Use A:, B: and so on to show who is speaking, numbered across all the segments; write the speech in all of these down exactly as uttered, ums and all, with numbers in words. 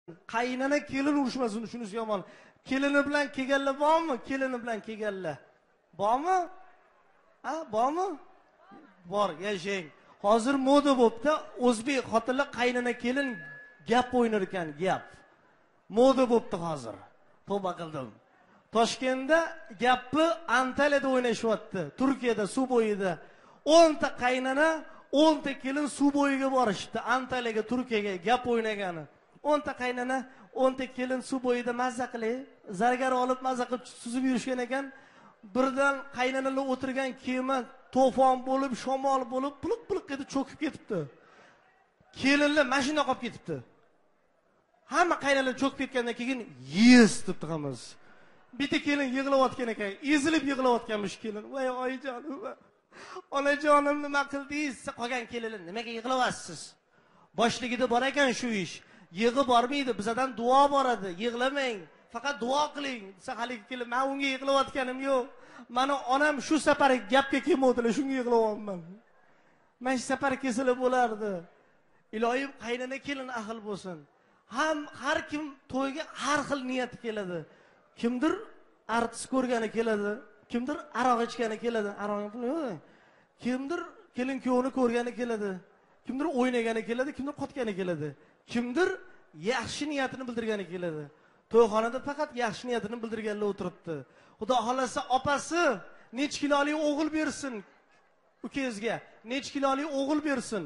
A: Qaynana kelin urushmasin, shunisi yomon. Kelini bilan kelganlar bormi? Kelini bilan kelganlar. Bormi? Ha, bormi? Bor, yashang. Hozir moda bo'pti, o'zbek xotinlar qaynana kelin gap o'ynar ekan, gap. Moda bo'pti hozir. Tavba qildim. Toshkentda gapni Antaliyada o'ynashyapti. Turkiyada suv bo'yida o'n ta qaynana, o'n ta kelin suv bo'yiga borishdi. Antaliyaga, Turkiyaga gap o'ynagani. o'n ta qaynana, o'n ta kelin suv bo'yida mazza qilib, zargar olib mazza qilib suzib yurishgan ekan. Birdan qaynanalar o'tirgan kema to'fon bo'lib, shamol bo'lib, piliq-piliq etib cho'kib ketibdi. Kelinlar mashina qolib ketibdi. Hamma qaynanalar cho'kib ketgandan keyin yes deb turamiz. Bitta kelin yig'layotgan ekan, ezilib yig'layotganmish kelin. Voy oyijonim, onajonim nima qildingiz? Qolgan kelinlar nimaga yig'layapsiz? Boshligida bor ekan shu ish. Yig'i bormaydi, bizdan duo boradi. Yig'lamang, faqat duo qiling. Desa haligi kelin, men unga yig'layotganim yo'q. Mani onam shu safar gapga kelmadilar, shunga yig'layapman. Men shu safar kelsalar bo'lardi. Iloyim qaynana kelin ahil bo'lsin. Ham har kim to'yga har xil niyat keladi. Kimdir artist ko'rgani keladi, kimdir aroq ichgani keladi, aroq yo'q. Kimdir kelin kuyovni ko'rgani keladi, kimdir o'ynagani keladi, kimdir qotgani keladi. Kimdir yaxshi niyatini bildirgani keladi. To'yxonada faqat yaxshi niyatini bildirganlar o'tiribdi. Xudo xolasa opasi nech kiloli o'g'il bersin ukangizga, nech kiloli o'g'il bersin?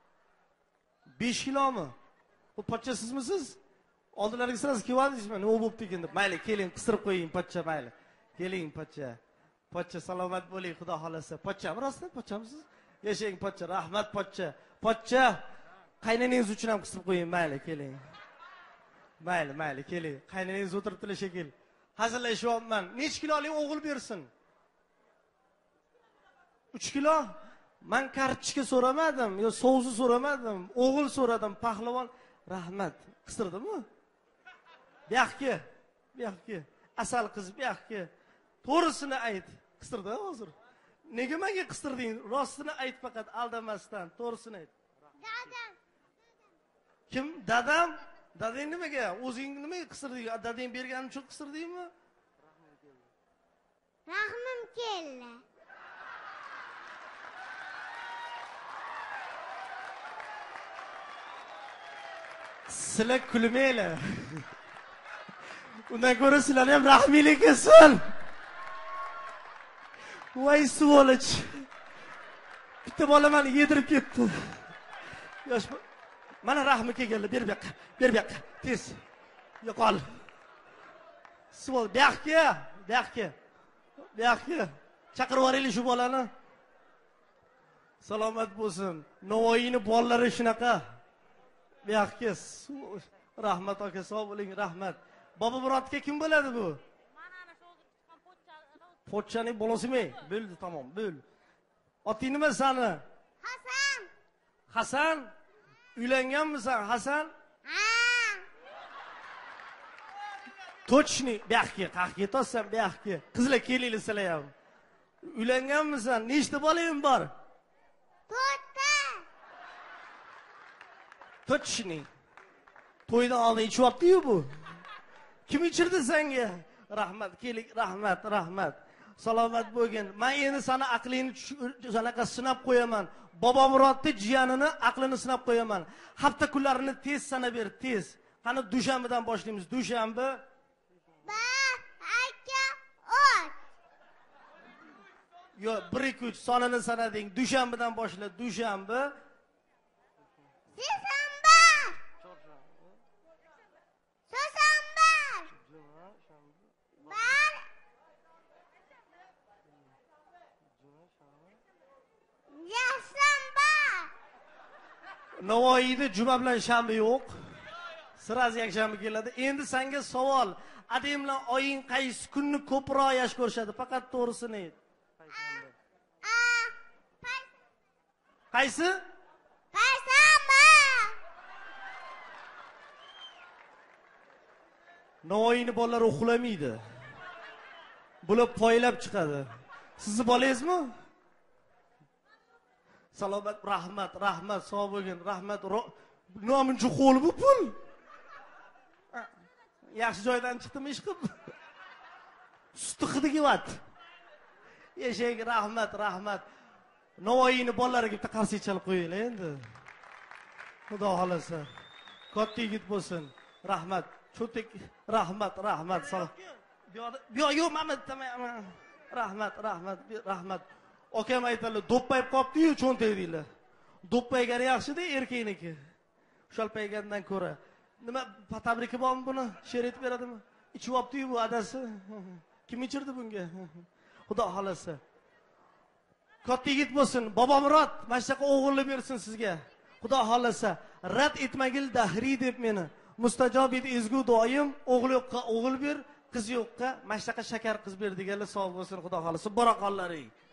A: besh kilomi? Bu pochcha sizmisiz? Oldilariga siz kelyapsizmi? Nima bo'pti ekan deb. Mayli, keling, qistirib qo'ying pochcha, mayli. Keling pochcha. Pochcha salomat bo'ling, xudo xolasa. Pochcha, rostmi? Pochchamisiz? Yashang pochcha, rahmat pochcha. Pochcha qaynanangiz uchun ham qistirib qo'ying, mayli, keling. Mayli, mayli, keling. Qaynanangiz o'tiribdilar shekil. Hazillashyapman. Nech kiloli o'g'il bersin? uch kilo? Men kartochka so'ramadim, yo sovzi so'ramadim, o'g'il so'radim, pahlavon. Rahmat. Qistirdimi? Bu yoqqa, bu yoqqa. Asal qiz bu yoqqa. To'g'risini ayt. Qistirdi hozir. Nega menga qistirding? Rostini ayt faqat aldamasdan. To'g'risini ayt.
B: Dadam.
A: Kim? Dadam? Dadang nimaga? O'zing nimaga qistirding? Dadang berganim uchun qistirdingmi?
B: Rahmim keldi.
A: Sizlar kulmanglar. Undan ko'ra sizlarni ham rahminglar kelsin. Voy svoloch. Bitta bola meni yedirib ketdi. Yosh mana rahmi kelganlar, ber bu yoqqa, ber bu yoqqa, tez. Yo'qol. Svol, bu yoqqa, bu yoqqa. Bu yoqqa. Chaqirib yuboraylik shu bolani. Salomat bo'lsin. Navoiyning bolalari shunaqa. Bu yoqqa. Rahmat aka, sog' bo'ling, rahmat. Bobo Murodga kim bo'ladi bu?
C: Mana ana shu chiqqan pochcha.
A: Pochchaning bolasimi? Bo'ldi, tamom, bo'l. Oting nima sani?
B: Hasan.
A: Hasan? Uylanganmisan, Hasan?
B: Ha.
A: Точно, bu yoqqa, qaq ketolsam bu yoqqa. Qizlar kelinglar sizlar ham. Uylanganmisan? Nechta bolang bor?
B: To'rtta.
A: Точно. To'ydan oldin ichyapti-yu bu. Kim ichirdi senga? Rahmat, keling, rahmat, rahmat. Salomat bo'lgin. Men endi seni aqlingni sanaqa sinab qo'yaman. Bobo Murodning jiyanini aqlini sinab qo'yaman. Hafta kunlarini tez sanab ber, tez. Qani dushanbadan boshlaymiz. Dushanba.
B: Bir, ikki, uch.
A: Yo, bir ikki uch sonini sanading. Dushanbadan boshla. Dushanba.
B: Seshanba. Seshanba. Bir. Yashanba.
A: Navoiyda juma bilan shanba yo'q. Siraz yakshanba keladi. Endi senga savol. Adem bilan oying qaysi kunni ko'proq yash ko'rishadi? Faqat to'g'risini ayt. Qaysi?
B: Payshanba.
A: Navoiyning bolalari uxlamaydi. Bular poylab chiqadi. Sizni bolangizmi? Salomat, rahmat, rahmat, sog' bo'lgin, rahmat. Nominchi qo'l bu pul. yaxshi joydan chiqdimi ish qilib? Suti hidi kelyapti. Eshak, rahmat, rahmat. Navoiyni bolalariga bitta qarsak chalib qo'yinglar endi. Xudo xolasa. Katta yigit bo'lsin. Rahmat. Cho'tek, rahmat, rahmat. Bu yoqda, bu yo'q, yo'q, mana rahmat, rahmat, rahmat. Akam aytadilar, do'ppayib qopdi-yu cho'ntak deydilar. Do'ppaygani yaxshi-da erkakniki. Ushalpaygandan ko'ra. Nima tabriki bormi buni? She'r aytib beradimi? Ichib olibdi-yu bu adasi. Kim ichirdi bunga? Xudo xolasa. Katta yigit bo'lsin. Bobomurod, mana shunaqa o'g'ilni bersin sizga. Xudo xolasa. Rad etmagil dahri deb meni. Mustajob et ezgu doim, o'g'il yo'qqa o'g'il ber, qiz yo'qqa mana shunaqa shakar qiz ber deganlar sog' bo'lsin, Xudo xolasa. Baroqollaring.